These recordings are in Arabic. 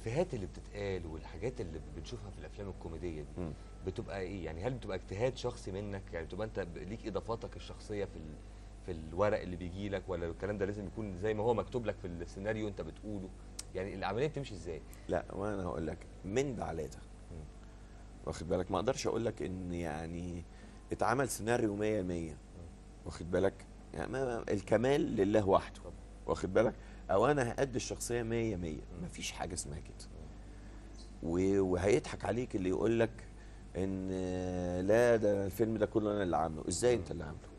الافيهات اللي بتتقال والحاجات اللي بنشوفها في الافلام الكوميديه دي بتبقى ايه؟ يعني هل بتبقى اجتهاد شخصي منك؟ يعني بتبقى انت ليك اضافاتك الشخصيه في الورق اللي بيجي لك، ولا الكلام ده لازم يكون زي ما هو مكتوب لك في السيناريو انت بتقوله؟ يعني العمليه بتمشي ازاي؟ لا، وانا هقول لك من ده على ده، واخد بالك؟ ما اقدرش اقول لك ان يعني اتعمل سيناريو 100%، واخد بالك؟ يعني الكمال لله وحده، واخد بالك؟ او انا هأدي الشخصيه 100%. مفيش حاجه اسمها كده. وهيضحك عليك اللي يقول لك ان لا ده الفيلم ده كله انا اللي عامله. ازاي انت اللي عامله؟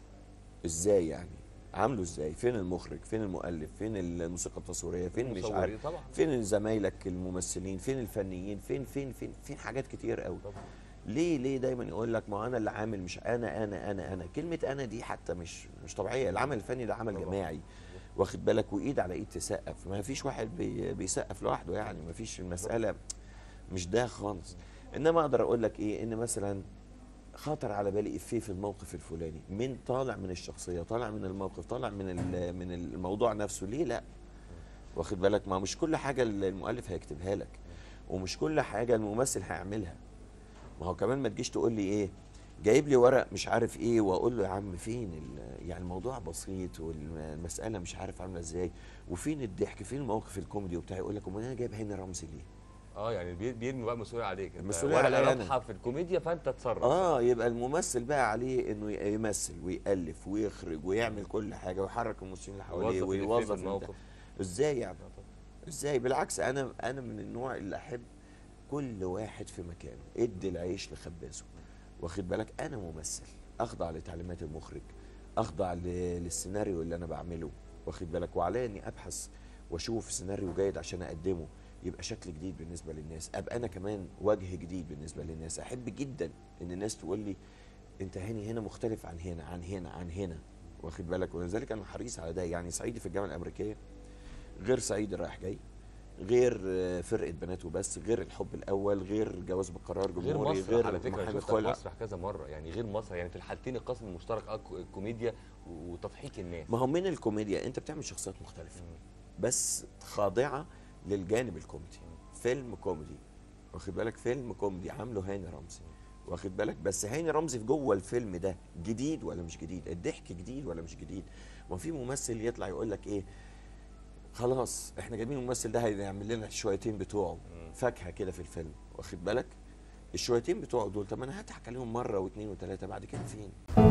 ازاي يعني؟ عامله ازاي؟ فين المخرج؟ فين المؤلف؟ فين الموسيقى التصويريه؟ فين مش عارف؟ طبعا. فين زمايلك الممثلين؟ فين الفنيين؟ فين حاجات كتير قوي. طبعا. ليه دايما يقول لك ما انا اللي عامل؟ مش انا كلمه انا دي حتى مش طبيعيه. العمل الفني ده عمل طبعا. جماعي، واخد بالك؟ وايد على ايد تسقف. ما فيش واحد بيسقف لوحده، يعني ما فيش المساله مش ده خالص. انما اقدر اقول لك ايه، ان مثلا خطر على بالي افيه في الموقف الفلاني، من طالع من الشخصيه، طالع من الموقف، طالع من الموضوع نفسه. ليه لا؟ واخد بالك؟ ما مش كل حاجه المؤلف هيكتبها لك، ومش كل حاجه الممثل هيعملها. ما هو كمان ما تجيش تقول لي ايه، جايب لي ورق مش عارف ايه، واقول له يا عم فين يعني الموضوع بسيط والمساله مش عارف عامله ازاي، وفين الضحك، فين الموقف الكوميدي وبتاع. يقول لك امال انا جايب هاني رمزي ليه؟ يعني بيرمي بقى مسؤوليه عليك انت، المسؤوليه ورقه عليا رابحه انا. في الكوميديا فانت تصرف. يبقى الممثل بقى عليه انه يمثل ويألف ويخرج ويعمل كل حاجه ويحرك الممثلين اللي حواليه ويوظف الموقف. ازاي يعني؟ ازاي؟ بالعكس، انا من النوع اللي احب كل واحد في مكانه، ادي العيش لخبازه، واخد بالك؟ انا ممثل، اخضع لتعليمات المخرج، اخضع للسيناريو اللي انا بعمله، واخد بالك؟ وعليا اني ابحث واشوف سيناريو جيد عشان اقدمه، يبقى شكل جديد بالنسبه للناس، ابقى انا كمان وجه جديد بالنسبه للناس. احب جدا ان الناس تقول لي انت هاني هنا مختلف عن هنا عن هنا عن هنا، واخد بالك؟ ولذلك انا حريص على ده. يعني صعيدي في الجامعه الامريكيه غير صعيدي رايح جاي، غير فرقه بنات وبس، غير الحب الاول، غير جواز بقرار جمهوري، غير على فكره محامي شفتك خلع. مسرح كذا مره، يعني غير مسرح، يعني في الحالتين القاسم المشترك الكوميديا وتضحيك الناس. ما هو من الكوميديا انت بتعمل شخصيات مختلفه بس خاضعه للجانب الكوميدي. فيلم كوميدي، واخد بالك؟ فيلم كوميدي عامله هاني رمزي، واخد بالك؟ بس هاني رمزي في جوه الفيلم ده جديد ولا مش جديد؟ الضحك جديد ولا مش جديد؟ ما في ممثل يطلع يقول لك ايه، خلاص احنا جايبين الممثل ده هيعمل لنا الشويتين بتوعه فاكهه كده في الفيلم، واخد بالك؟ الشويتين بتوعه دول، طب انا هضحك عليهم مره واثنين وثلاثه، بعد كده فين؟